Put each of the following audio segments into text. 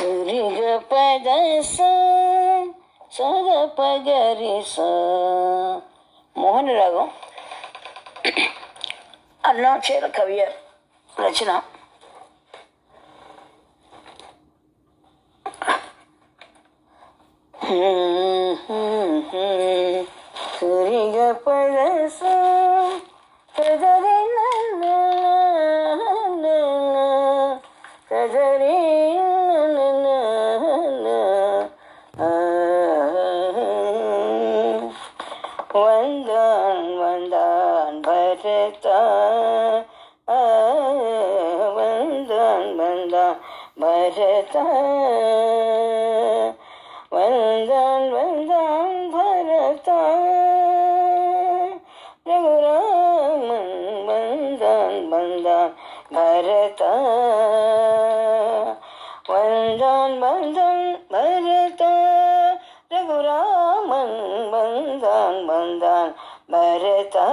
ரிக பத சத பகரி மோகன ராகம். அருணாச்சல கவியர் ரச்சனா. ரிக பத சதரி சதரி வந்தான் வந்தான் பரதா வந்தான் வந்தான் பரதா வந்தான் வந்தான் பரதா ரகுராமன் வந்தான் வந்தான் பரதா வந்தான் வந்தான் பரதா ரகுராமன் வந்தான் வந்தான் பரதா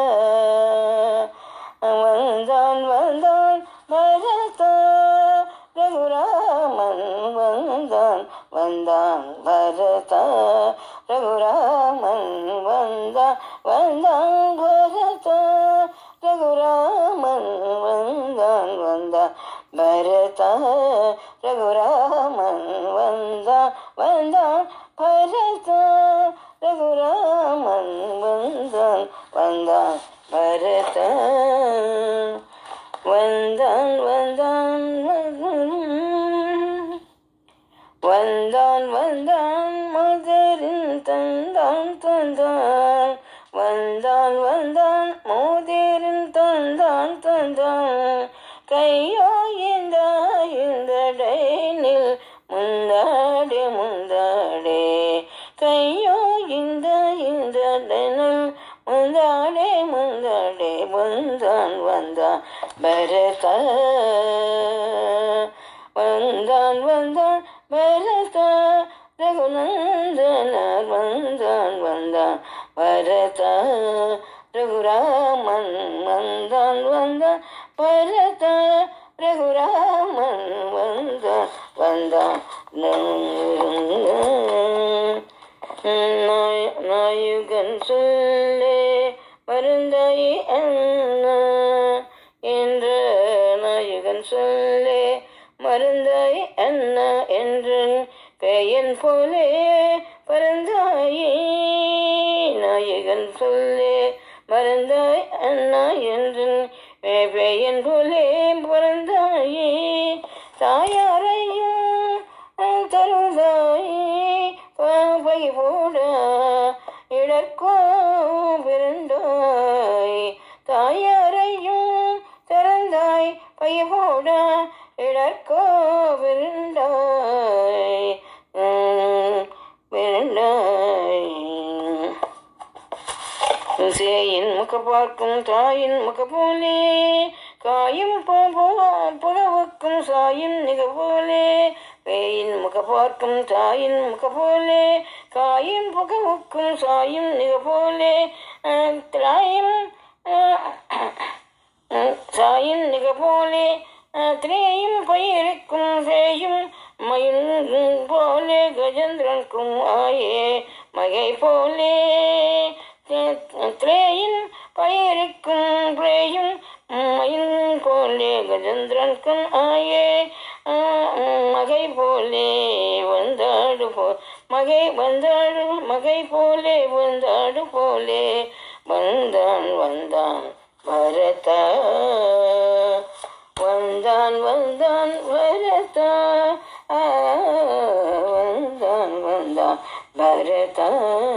வந்தான் வந்தான் பரதா ரகுராமன் வந்தான் வந்தான் பரதா ரகுராமன் வந்தான் வந்தான் பரதா ரகுராமன் வந்தான் வந்தான் பரதா ரகுராமன் வந்தான் வந்தான் பரதா ரகுராமன் வந்தான் வந்தான் பரதா வந்தான் வந்தான் வந்தான் வந்தான் மதரின் தந்தான் தந்தான் வந்தான் வந்தான் மோதிரின் தந்தான் தந்தான் கையோ இந்த டைனில் முந்தாடே முந்தாடே கையோ இந்த டைனில் முந்தாடே முந்தாடே வந்தான் வந்தான் பரதா வந்தான் வந்தான் பரதா ரகுநந்தனார் வந்தான் வந்தான் பரதா ரகுராமன் வந்தான் வந்தான் பரதா ரகுராமன் வந்தான் வந்தான் நாயுகன் சொல்லே மருந்தாயி அண்ணா என்ற நாயுகன் சொல்லே மருந்தாய் அண்ணா என்று பெயன் போலே பரந்தாயே நாயகன் சொல்லே மறந்தாய் அண்ணா என்று பெயன் போலே பரந்தாயே தாயாரையும் தருந்தாயே பை போட இடர்கோ பிறந்தாய் தாயாரையும் திறந்தாய் பை போட இடர்கோ பிறந்தாய் பிறந்தாய் சேயின் முக பார்க்கும் தாயின் முக போலே காயும் புலவுக்கும் சாயின் நிக போலே பேயின் முக பார்க்கும் தாயின் முக போலே காயின் புகவுக்கும் சாயும் நிக போலே திராயும் சாயின் நிக போலே திரேயும் பயிருக்கும் சேயும் மயில் போலே கஜேந்திரனுக்கும் ஆயே மகை போலே திரேயின் பயிருக்கும் பிரேயும் மயில் போலே கஜேந்திரனுக்கும் ஆயே மகை போலே வந்தாடு மகை வந்தாடு மகை போலே வந்தாடு போலே வந்தான் வந்தான் பரதா வந்தான் வந்தான் பரதா வந்தான் வந்தான் பரதா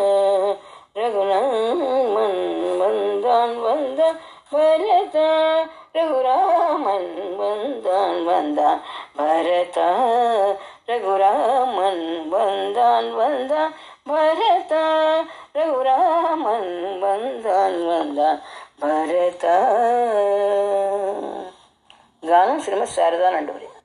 ரகுராமன் வந்தான் வந்தான் பரதா ரகுராமன் வந்தான் வந்தான் பரதா ரகுராமன் வந்தான் வந்தான் பரதா ரகுராமன் வந்தான் வந்தான் பரதா. గానం శ్రీమతి శారదా నండూరి.